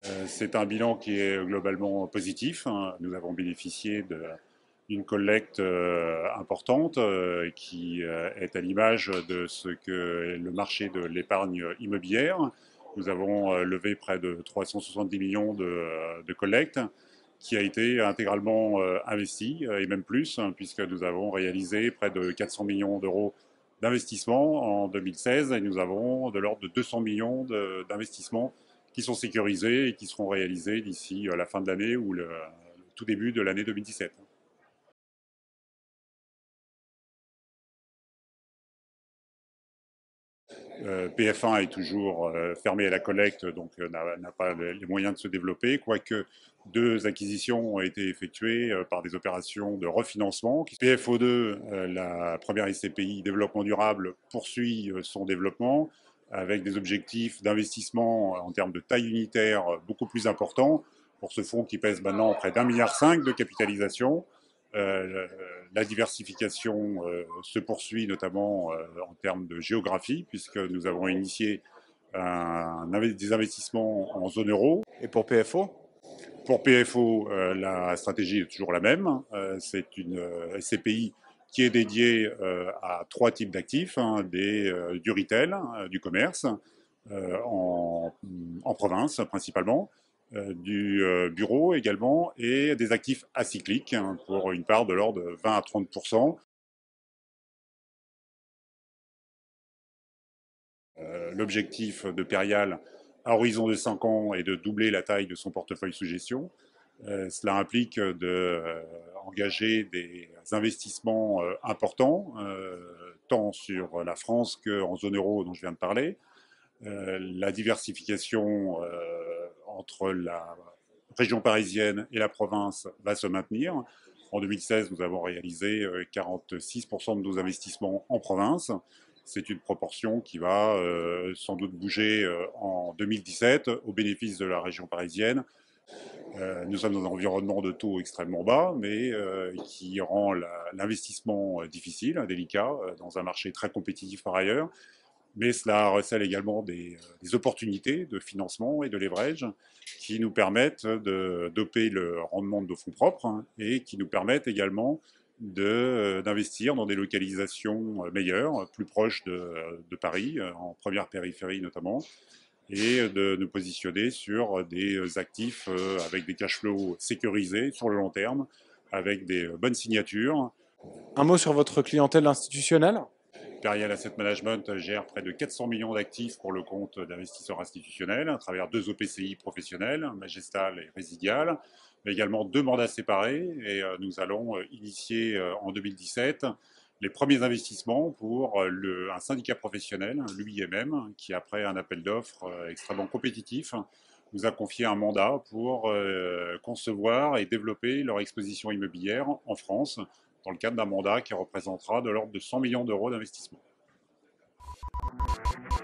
C'est un bilan qui est globalement positif, hein. Nous avons bénéficié d'une collecte importante qui est à l'image de ce que le marché de l'épargne immobilière. Nous avons levé près de 370 millions de collectes qui a été intégralement investi et même plus, hein, puisque nous avons réalisé près de 400 millions d'euros d'investissement en 2016 et nous avons de l'ordre de 200 millions d'investissements qui sont sécurisés et qui seront réalisés d'ici la fin de l'année ou le tout début de l'année 2017. PF1 est toujours fermé à la collecte, donc n'a pas les moyens de se développer, quoique deux acquisitions ont été effectuées par des opérations de refinancement. PFO2, la première SCPI développement durable, poursuit son développement avec des objectifs d'investissement en termes de taille unitaire beaucoup plus importants pour ce fonds qui pèse maintenant près d'1,5 milliard de capitalisation. La diversification se poursuit notamment en termes de géographie, puisque nous avons initié des investissements en zone euro. Et pour PFO? Pour PFO, la stratégie est toujours la même. C'est une SCPI qui est dédiée à trois types d'actifs, hein, du retail, du commerce, en province principalement, du bureau également, et des actifs acycliques, hein, pour une part de l'ordre de 20 à 30%. L'objectif de Perial à horizon de 5 ans est de doubler la taille de son portefeuille sous gestion. Cela implique d'engager des investissements importants, tant sur la France qu'en zone euro dont je viens de parler. La diversification entre la région parisienne et la province va se maintenir. En 2016, nous avons réalisé 46% de nos investissements en province. C'est une proportion qui va sans doute bouger en 2017 au bénéfice de la région parisienne. Nous sommes dans un environnement de taux extrêmement bas, mais qui rend l'investissement difficile, délicat, dans un marché très compétitif par ailleurs. Mais cela recèle également des opportunités de financement et de leverage qui nous permettent de doper le rendement de nos fonds propres, hein, et qui nous permettent également d'investir dans des localisations meilleures, plus proches de Paris, en première périphérie notamment, et de nous positionner sur des actifs avec des cash flows sécurisés sur le long terme, avec des bonnes signatures. Un mot sur votre clientèle institutionnelle? Perial Asset Management gère près de 400 millions d'actifs pour le compte d'investisseurs institutionnels à travers deux OPCI professionnels, Majestal et Résidial, mais également deux mandats séparés. Et nous allons initier en 2017 les premiers investissements pour un syndicat professionnel, l'UIMM, qui après un appel d'offres extrêmement compétitif, nous a confié un mandat pour concevoir et développer leur exposition immobilière en France, dans le cadre d'un mandat qui représentera de l'ordre de 100 millions d'euros d'investissement.